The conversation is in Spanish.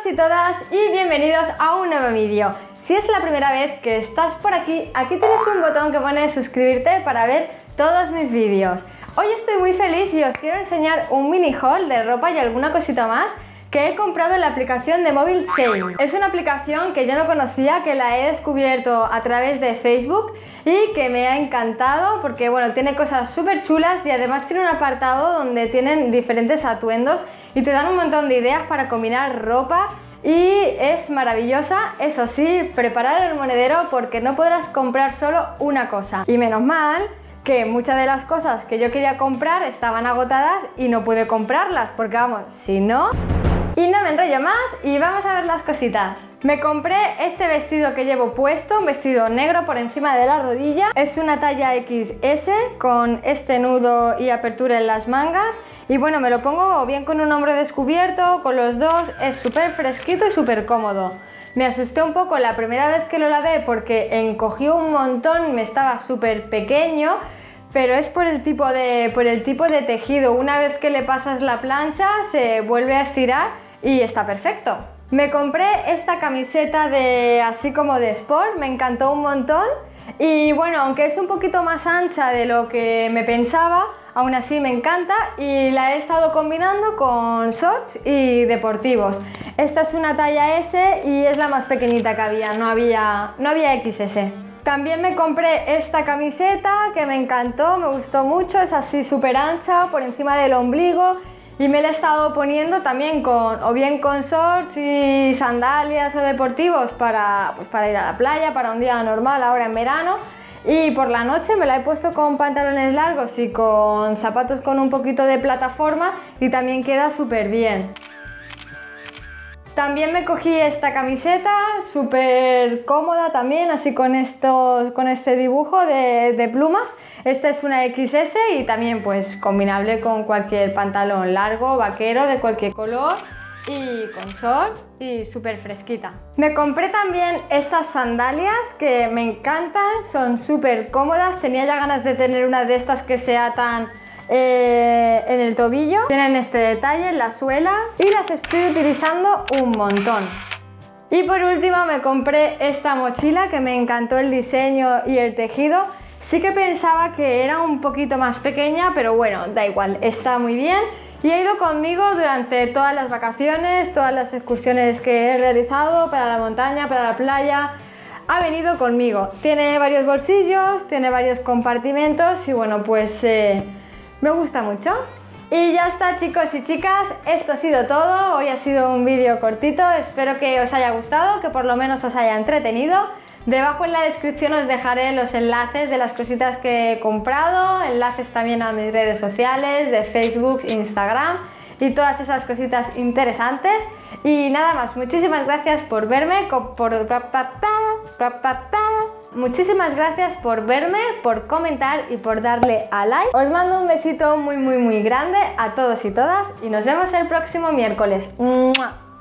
todos y todas y bienvenidos a un nuevo vídeo. Si es la primera vez que estás por aquí, aquí tienes un botón que pone suscribirte para ver todos mis vídeos. Hoy estoy muy feliz y os quiero enseñar un mini haul de ropa y alguna cosita más que he comprado en la aplicación de móvil Shein. Es una aplicación que yo no conocía, que la he descubierto a través de Facebook y que me ha encantado porque bueno, tiene cosas súper chulas y además tiene un apartado donde tienen diferentes atuendos y te dan un montón de ideas para combinar ropa y es maravillosa. Eso sí, preparar el monedero porque no podrás comprar solo una cosa. Y menos mal que muchas de las cosas que yo quería comprar estaban agotadas y no pude comprarlas porque vamos, si no... Y no me enrollo más y vamos a ver las cositas. Me compré este vestido que llevo puesto, un vestido negro por encima de la rodilla. Es una talla XS con este nudo y apertura en las mangas. Y bueno, me lo pongo bien con un hombro descubierto, con los dos, es súper fresquito y súper cómodo. Me asusté un poco la primera vez que lo lavé porque encogió un montón, me estaba súper pequeño. Pero es por el tipo de tejido. Una vez que le pasas la plancha se vuelve a estirar y está perfecto. Me compré esta camiseta así como de sport, me encantó un montón. Y bueno, aunque es un poquito más ancha de lo que me pensaba, aún así me encanta y la he estado combinando con shorts y deportivos. Esta es una talla S y es la más pequeñita que había, no había XS. También me compré esta camiseta que me encantó, me gustó mucho, es así súper ancha por encima del ombligo y me la he estado poniendo también bien con shorts y sandalias o deportivos para ir a la playa, para un día normal ahora en verano. Y por la noche me la he puesto con pantalones largos y con zapatos con un poquito de plataforma y también queda súper bien. También me cogí esta camiseta, súper cómoda también, así con este dibujo de plumas. Esta es una XS y también pues combinable con cualquier pantalón largo, vaquero, de cualquier color y con short y súper fresquita. Me compré también estas sandalias que me encantan, son súper cómodas. Tenía ya ganas de tener una de estas que se atan en el tobillo, tienen este detalle en la suela y las estoy utilizando un montón. Y por último me compré esta mochila que me encantó el diseño y el tejido. Sí que pensaba que era un poquito más pequeña, pero bueno, da igual, está muy bien y ha ido conmigo durante todas las vacaciones, todas las excursiones que he realizado para la montaña, para la playa. Ha venido conmigo, tiene varios bolsillos, tiene varios compartimentos y bueno, pues me gusta mucho. Y ya está, chicos y chicas, esto ha sido todo. Hoy ha sido un vídeo cortito, espero que os haya gustado, que por lo menos os haya entretenido. Debajo en la descripción os dejaré los enlaces de las cositas que he comprado, enlaces también a mis redes sociales de Facebook, Instagram y todas esas cositas interesantes. Y nada más, muchísimas gracias por verme, muchísimas gracias por verme, por comentar y por darle a like. Os mando un besito muy grande a todos y todas y nos vemos el próximo miércoles. ¡Mua!